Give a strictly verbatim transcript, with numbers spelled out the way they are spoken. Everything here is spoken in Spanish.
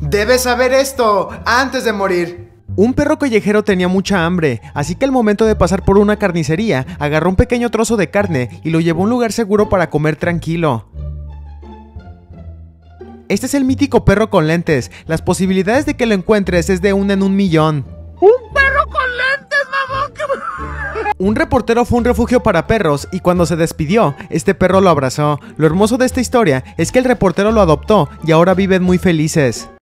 Debes saber esto antes de morir. Un perro callejero tenía mucha hambre, así que al momento de pasar por una carnicería, agarró un pequeño trozo de carne y lo llevó a un lugar seguro para comer tranquilo. Este es el mítico perro con lentes. Las posibilidades de que lo encuentres es de una en un millón. ¡Un perro con lentes, mamón! Un reportero fue a un refugio para perros y cuando se despidió, este perro lo abrazó. Lo hermoso de esta historia es que el reportero lo adoptó y ahora viven muy felices.